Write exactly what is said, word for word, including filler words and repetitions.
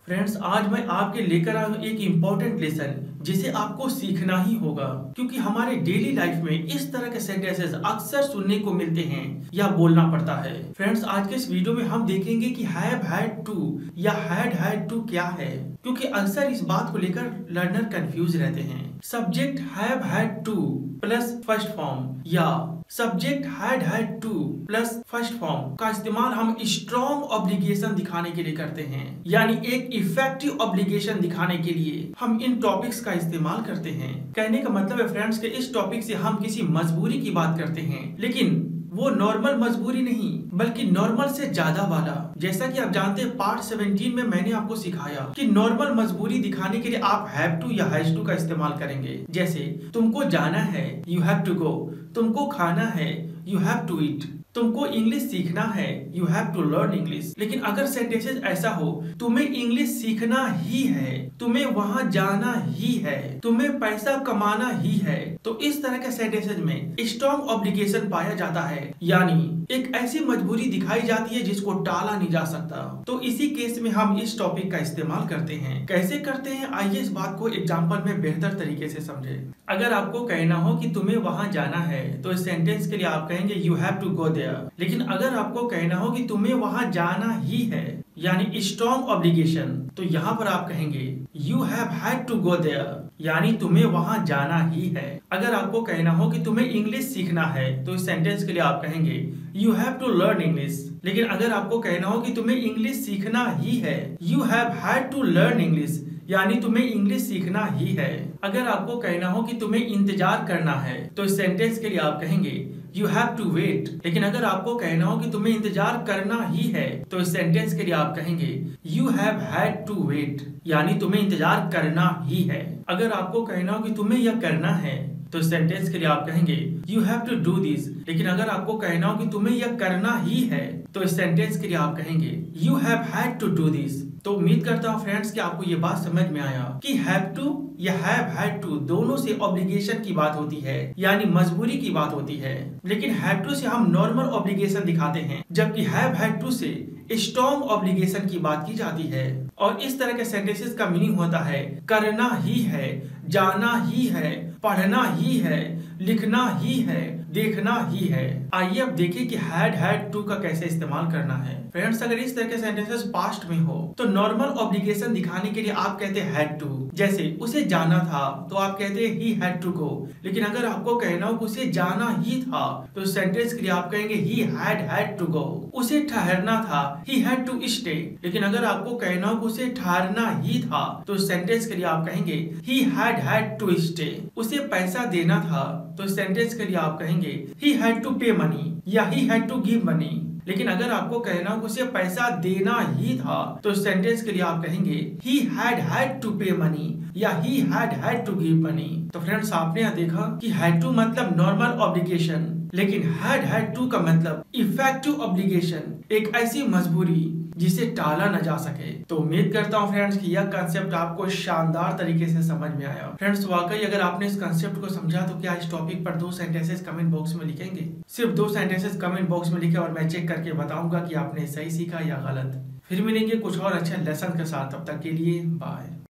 Friends, आज मैं आपके लेकर आया हूँ एक इम्पोर्टेंट लेसन जिसे आपको सीखना ही होगा, क्योंकि हमारे डेली लाइफ में इस तरह के सेंटेंसेस अक्सर सुनने को मिलते हैं या बोलना पड़ता है। फ्रेंड्स, आज के इस वीडियो में हम देखेंगे कि हैव हैड टू या हैड हैड टू क्या है, क्योंकि अक्सर इस बात को लेकर लर्नर कंफ्यूज रहते हैं। Subject have had to plus first form या subject had had to plus first form का इस्तेमाल हम स्ट्रॉन्ग ऑब्लिगेशन दिखाने के लिए करते हैं, यानी एक इफेक्टिव ऑब्लिगेशन दिखाने के लिए हम इन टॉपिक्स का इस्तेमाल करते हैं। कहने का मतलब है फ्रेंड्स कि इस टॉपिक से हम किसी मजबूरी की बात करते हैं, लेकिन वो नॉर्मल मजबूरी नहीं बल्कि नॉर्मल से ज्यादा वाला। जैसा कि आप जानते हैं पार्ट सेवनटीन में मैंने आपको सिखाया कि नॉर्मल मजबूरी दिखाने के लिए आप हैव टू या हैज टू का इस्तेमाल करेंगे। जैसे तुमको जाना है, यू हैव टू गो। तुमको खाना है, यू हैव टू ईट। तुमको इंग्लिश सीखना है, you have to learn English. लेकिन अगर सेंटेंसेस ऐसा हो, तुम्हें इंग्लिश सीखना ही है, तुम्हें वहां जाना ही है, तुम्हें पैसा कमाना ही है, तो इस तरह के सेंटेंसेस में स्ट्रॉन्ग ऑब्लिगेशन पाया जाता है, यानी एक ऐसी मजबूरी दिखाई जाती है जिसको टाला नहीं जा सकता। तो इसी केस में हम इस टॉपिक का इस्तेमाल करते हैं। कैसे करते हैं, आइए इस बात को एग्जाम्पल में बेहतर तरीके से समझे। अगर आपको कहना हो कि तुम्हें वहां जाना है, तो इस सेंटेंस के लिए आप कहेंगे you have to go there. लेकिन अगर आपको कहना हो कि तुम्हें वहां जाना ही है, यानी स्ट्रॉन्ग ऑब्लिगेशन, तो यहाँ पर आप कहेंगे you have had to go there, यानी तुम्हें वहां जाना ही है। अगर आपको कहना हो कि तुम्हें इंग्लिश सीखना है, तो इस सेंटेंस के लिए आप कहेंगे you have to learn English. लेकिन अगर आपको कहना हो कि तुम्हें इंग्लिश सीखना ही है, you have had to learn English, यानी तुम्हें इंग्लिश सीखना ही है। अगर आपको कहना हो कि तुम्हें इंतजार करना है, तो इस सेंटेंस के लिए आप कहेंगे यू हैव टू वेट। लेकिन अगर आपको कहना हो कि तुम्हें इंतजार करना ही है, तो इस सेंटेंस के लिए आप कहेंगे you have had to wait, यानी तुम्हें इंतजार करना ही है। अगर आपको कहना हो कि तुम्हें यह करना है, तो इस सेंटेंस के लिए आप कहेंगे you have to do this. लेकिन अगर आपको कहना हो कि तुम्हें यह करना ही है, तो इस सेंटेंस के लिए आप कहेंगे you have had to do this. तो उम्मीद करता हूँ फ्रेंड्स कि आपको ये बात समझ में आया कि हैव टू या हैव हैड टू दोनों से ऑब्लिगेशन की बात होती है, यानी मजबूरी की बात होती है। लेकिन हैव टू से हम नॉर्मल ऑब्लिगेशन दिखाते हैं, जबकि हैव हैड टू से स्ट्रॉन्ग ऑब्लिगेशन की बात की जाती है। और इस तरह के सेंटेंसेस का मीनिंग होता है करना ही है, जाना ही है, पढ़ना ही है, लिखना ही है, देखना ही है। आइए अब देखिए कि हैड हैड टू का कैसे इस्तेमाल करना है। फ्रेंड्स, अगर इस तरह के सेंटेंसेस पास्ट में हो, तो नॉर्मल ऑब्लिगेशन दिखाने के लिए आप कहते हैं हैड टू। जैसे उसे जाना था, तो आप कहते हैं ही हैड टू गो। लेकिन अगर आपको कहना हो कि उसे जाना ही था, तो सेंटेंस के लिए आप कहेंगे he had had to go. उसे ठहरना था, ही हैड टू स्टे। लेकिन अगर आपको कहना हो कि उसे ठहरना ही था, तो सेंटेंस के लिए आप कहेंगे he had had to stay. उसे पैसा देना था, तो सेंटेंस के लिए आप कहेंगे he had to pay money या he had to give money। लेकिन अगर आपको कहना हो उसे पैसा देना ही था, तो सेंटेंस के लिए आप कहेंगे he had had to pay money या he had had to give money। तो फ्रेंड्स, आपने यहाँ देखा कि had to मतलब नॉर्मल ऑब्लिगेशन, लेकिन had had to का मतलब इफेक्टिव ऑब्लिगेशन, एक ऐसी मजबूरी जिसे टाला न जा सके। तो उम्मीद करता हूँ फ्रेंड्स कि यह कंसेप्ट आपको शानदार तरीके से समझ में आया। फ्रेंड्स, वाकई अगर आपने इस कंसेप्ट को समझा, तो क्या इस टॉपिक पर दो सेंटेंसेस कमेंट बॉक्स में लिखेंगे? सिर्फ दो सेंटेंसेस कमेंट बॉक्स में लिखे और मैं चेक करके बताऊंगा कि आपने सही सीखा या गलत। फिर मिलेंगे कुछ और अच्छे लेसन के साथ, तब तक के लिए बाय।